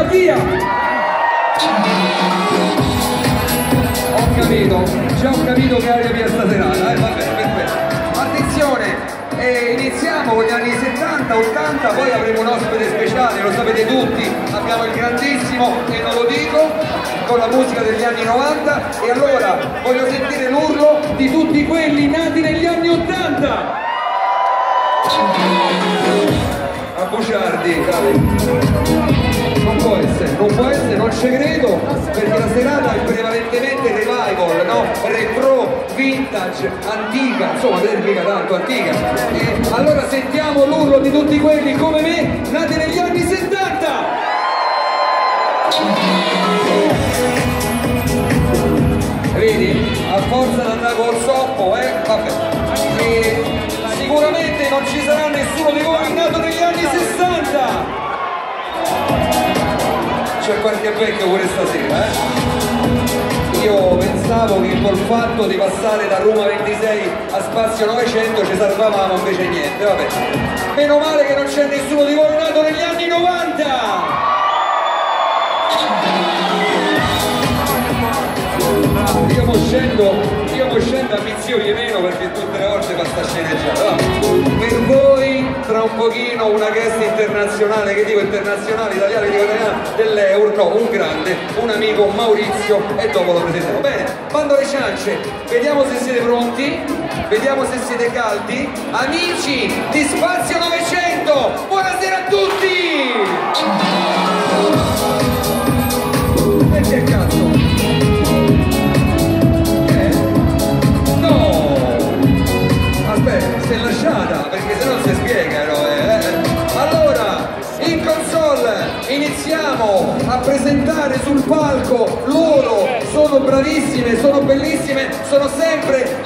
via! Già ho capito che aria via stasera, vabbè, perfetto. Attenzione, iniziamo con gli anni 70, 80, poi avremo un ospite speciale, lo sapete tutti, abbiamo il grandissimo, e non lo dico, con la musica degli anni 90, e allora voglio sentire l'urlo di tutti quelli nati negli anni 80! A Buciardi, non può essere, non ci credo, perché la serata è prevalentemente revival, no? Retro, vintage, antica, insomma, mica tanto antica. E allora sentiamo l'urlo di tutti quelli come me, nati negli anni 70! Vedi? A forza di andare col soppo, vabbè. E sicuramente non ci sarà nessuno di voi nato negli anni 60! C'è qualche vecchio pure stasera, Io pensavo che col fatto di passare da Roma 26 a Spazio 900 ci salvavamo, invece niente, vabbè. Meno male che non c'è nessuno di voi nato negli anni 90! Io mo scendo a Miziogli meno perché tutte le volte basta sceneggiare. Per voi tra un pochino una guest internazionale, che dico internazionale, italiana, dico italiana, dell'Euro, no, un grande, un amico, Maurizio, e dopo lo presenterò. Bene, bando alle ciance, vediamo se siete pronti, vediamo se siete caldi. Amici di Spazio 900, buonasera a tutti! E che cazzo? Aspetta, si è lasciata, perché se no si spiegano, Allora, in console iniziamo a presentare sul palco loro, sono bravissime, sono bellissime, sono sempre